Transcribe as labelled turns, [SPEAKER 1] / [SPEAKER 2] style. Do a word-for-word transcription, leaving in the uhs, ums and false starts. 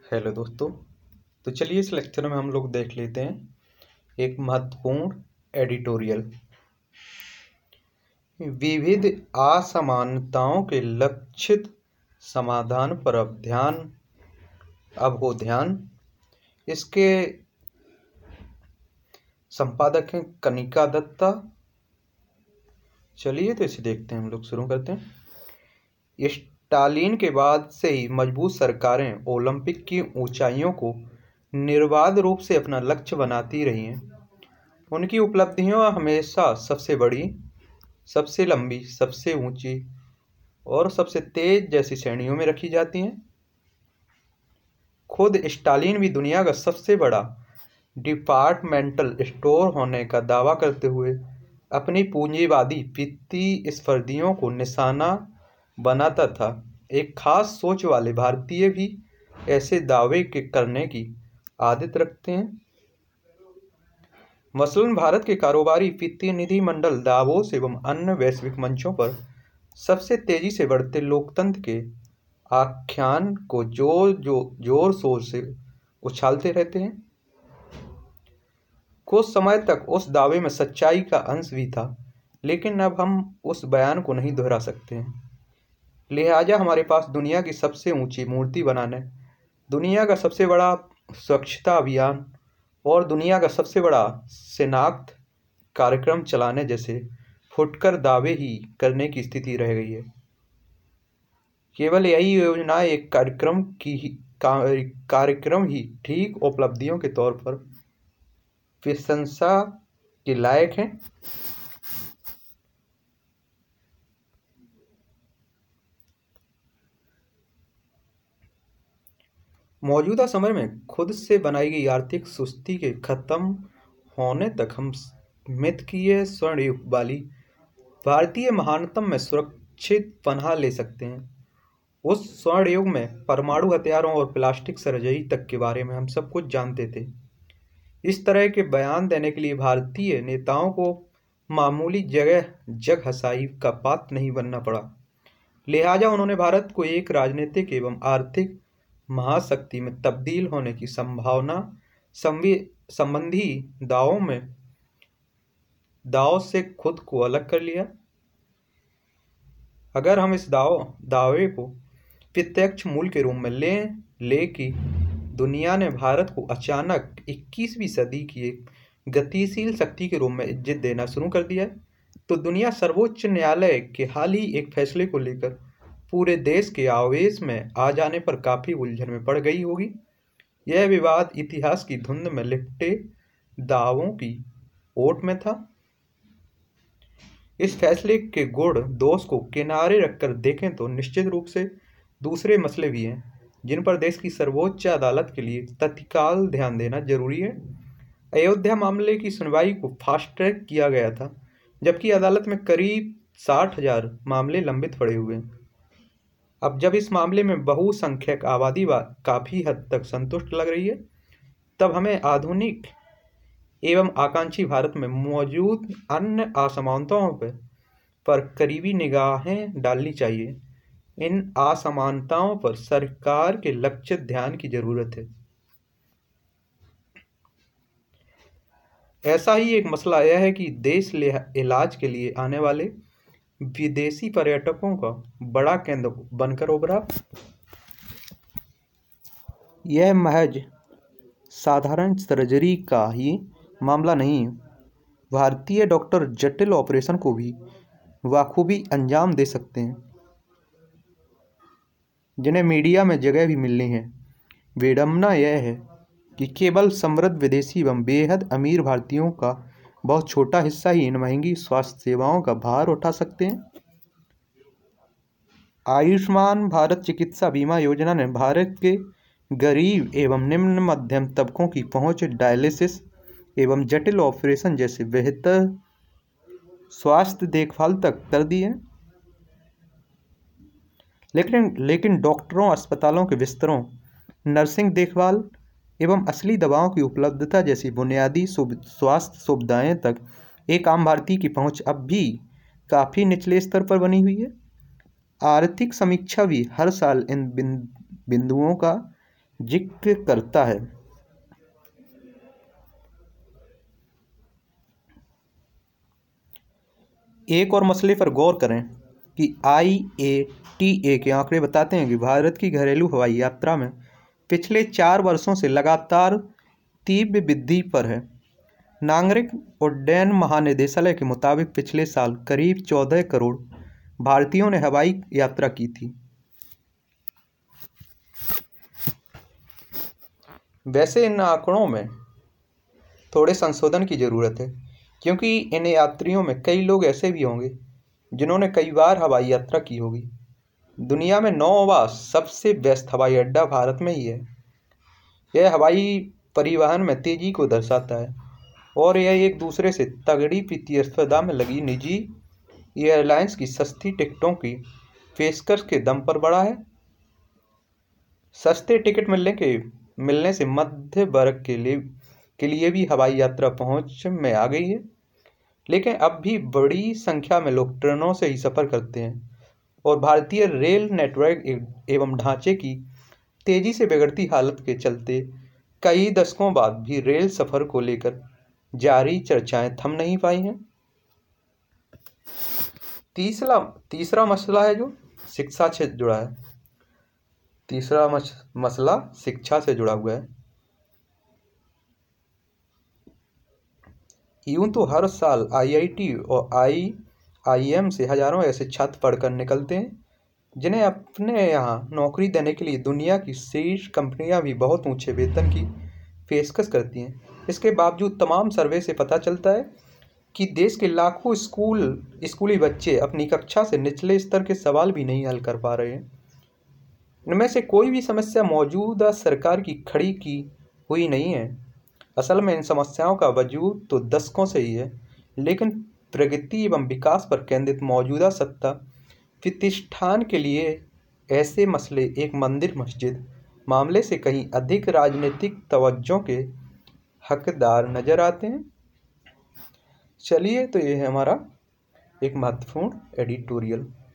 [SPEAKER 1] Hello दोस्तों। तो चलिए इस लेक्चर में हम लोग देख लेते हैं एक महत्वपूर्ण एडिटोरियल। विविध असमानताओं के लक्षित समाधान पर अब ध्यान अब हो ध्यान इसके संपादक हैं कनिका दत्ता। चलिए तो इसे देखते हैं, हम लोग शुरू करते हैं। स्टालिन के बाद से ही मजबूत सरकारें ओलंपिक की ऊंचाइयों को निर्बाध रूप से अपना लक्ष्य बनाती रही हैं। उनकी उपलब्धियां हमेशा सबसे बड़ी, सबसे लंबी, सबसे ऊंची और सबसे तेज जैसी श्रेणियों में रखी जाती हैं। खुद स्टालिन भी दुनिया का सबसे बड़ा डिपार्टमेंटल स्टोर होने का दावा करते हुए अपनी पूंजीवादी वित्तीय स्पर्धियों को निशाना बनाता था। एक खास सोच वाले भारतीय भी ऐसे दावे के करने की आदत रखते हैं। मसलन भारत के कारोबारी वित्तीय निधि मंडल दावोस एवं अन्य वैश्विक मंचों पर सबसे तेजी से बढ़ते लोकतंत्र के आख्यान को जोर जो जोर शोर से उछालते रहते हैं। कुछ समय तक उस दावे में सच्चाई का अंश भी था, लेकिन अब हम उस बयान को नहीं दोहरा सकते हैं। लिहाजा हमारे पास दुनिया की सबसे ऊंची मूर्ति बनाने, दुनिया का सबसे बड़ा स्वच्छता अभियान और दुनिया का सबसे बड़ा शिनाख्त कार्यक्रम चलाने जैसे फुटकर दावे ही करने की स्थिति रह गई है। केवल यही योजना एक कार्यक्रम की कार्यक्रम ही ठीक उपलब्धियों के तौर पर प्रशंसा के लायक है। मौजूदा समय में खुद से बनाई गई आर्थिक सुस्ती के खत्म होने तक हम मिथकीय स्वर्ण युग वाली भारतीय महानतम में सुरक्षित पनाह ले सकते हैं। उस स्वर्ण युग में परमाणु हथियारों और प्लास्टिक सर्जरी तक के बारे में हम सब कुछ जानते थे। इस तरह के बयान देने के लिए भारतीय नेताओं को मामूली जगह जग हसाई का पात्र नहीं बनना पड़ा। लिहाजा उन्होंने भारत को एक राजनीतिक एवं आर्थिक महाशक्ति में तब्दील होने की संभावना संबंधी दावों में दाव से खुद को अलग कर लिया। अगर हम इस दाव दावे को प्रत्यक्ष मूल के रूप में लें ले कि दुनिया ने भारत को अचानक इक्कीसवीं सदी की एक गतिशील शक्ति के रूप में इज्जत देना शुरू कर दिया है, तो दुनिया सर्वोच्च न्यायालय के हाल ही एक फैसले को लेकर पूरे देश के आवेश में आ जाने पर काफी उलझन में पड़ गई होगी। यह विवाद इतिहास की धुंध में लिपटे दावों की ओट में था। इस फैसले के गुण दोष को किनारे रखकर देखें तो निश्चित रूप से दूसरे मसले भी हैं जिन पर देश की सर्वोच्च अदालत के लिए तत्काल ध्यान देना जरूरी है। अयोध्या मामले की सुनवाई को फास्ट ट्रैक किया गया था, जबकि अदालत में करीब साठ हजार मामले लंबित पड़े हुए हैं। अब जब इस मामले में बहुसंख्यक आबादी काफी हद तक संतुष्ट लग रही है, तब हमें आधुनिक एवं आकांक्षी भारत में मौजूद अन्य असमानताओं पर, पर करीबी निगाहें डालनी चाहिए। इन असमानताओं पर सरकार के लक्षित ध्यान की जरूरत है। ऐसा ही एक मसला यह है कि देश इलाज के लिए आने वाले विदेशी पर्यटकों का बड़ा केंद्र बनकर उभरा। यह महज साधारण सर्जरी का ही मामला नहीं है। भारतीय डॉक्टर जटिल ऑपरेशन को भी बखूबी अंजाम दे सकते हैं, जिन्हें मीडिया में जगह भी मिलनी है। विडंबना यह है कि केवल समृद्ध विदेशी एवं बेहद अमीर भारतीयों का बहुत छोटा हिस्सा ही इन महंगी स्वास्थ्य सेवाओं का भार उठा सकते हैं। आयुष्मान भारत चिकित्सा बीमा योजना ने भारत के गरीब एवं निम्न मध्यम तबकों की पहुंच डायलिसिस एवं जटिल ऑपरेशन जैसे बेहतर स्वास्थ्य देखभाल तक कर दी है। लेकिन लेकिन डॉक्टरों, अस्पतालों के बिस्तरों, नर्सिंग देखभाल एवं असली दवाओं की उपलब्धता जैसी बुनियादी स्वास्थ्य सुविधाएं तक एक आम भारतीय की पहुंच अब भी काफ़ी निचले स्तर पर बनी हुई है। आर्थिक समीक्षा भी हर साल इन बिंदुओं का जिक्र करता है। एक और मसले पर गौर करें कि आई ए टी ए के आंकड़े बताते हैं कि भारत की घरेलू हवाई यात्रा में पिछले चार वर्षों से लगातार तीव्र वृद्धि पर है। नागरिक उड्डयन महानिदेशालय के मुताबिक पिछले साल करीब चौदह करोड़ भारतीयों ने हवाई यात्रा की थी। वैसे इन आंकड़ों में थोड़े संशोधन की ज़रूरत है, क्योंकि इन यात्रियों में कई लोग ऐसे भी होंगे जिन्होंने कई बार हवाई यात्रा की होगी। दुनिया में नौवां सबसे व्यस्त हवाई अड्डा भारत में ही है। यह हवाई परिवहन में तेजी को दर्शाता है और यह एक दूसरे से तगड़ी प्रतिस्पर्धा में लगी निजी एयरलाइंस की सस्ती टिकटों की पेशकश के दम पर बढ़ा है। सस्ते टिकट मिलने के मिलने से मध्य वर्ग के लिए के लिए भी हवाई यात्रा पहुंच में आ गई है, लेकिन अब भी बड़ी संख्या में लोग ट्रेनों से ही सफ़र करते हैं और भारतीय रेल नेटवर्क एवं ढांचे की तेजी से बिगड़ती हालत के चलते कई दशकों बाद भी रेल सफ़र को लेकर जारी चर्चाएं थम नहीं पाई हैं। तीसरा तीसरा मसला है जो शिक्षा से जुड़ा है। तीसरा मस, मसला शिक्षा से जुड़ा हुआ है। यूं तो हर साल आई आई टी और आई आई एम से हजारों ऐसे छात्र पढ़कर निकलते हैं जिन्हें अपने यहाँ नौकरी देने के लिए दुनिया की शीर्ष कंपनियां भी बहुत ऊंचे वेतन की पेशकश करती हैं। इसके बावजूद तमाम सर्वे से पता चलता है कि देश के लाखों स्कूल स्कूली बच्चे अपनी कक्षा से निचले स्तर के सवाल भी नहीं हल कर पा रहे हैं। इनमें से कोई भी समस्या मौजूदा सरकार की खड़ी की हुई नहीं है। असल में इन समस्याओं का वजूद तो दशकों से ही है, लेकिन प्रगति एवं विकास पर केंद्रित मौजूदा सत्ता प्रतिष्ठान के लिए ऐसे मसले एक मंदिर मस्जिद मामले से कहीं अधिक राजनीतिक तवज्जो के हकदार नजर आते हैं। चलिए, तो ये है हमारा एक महत्वपूर्ण एडिटोरियल।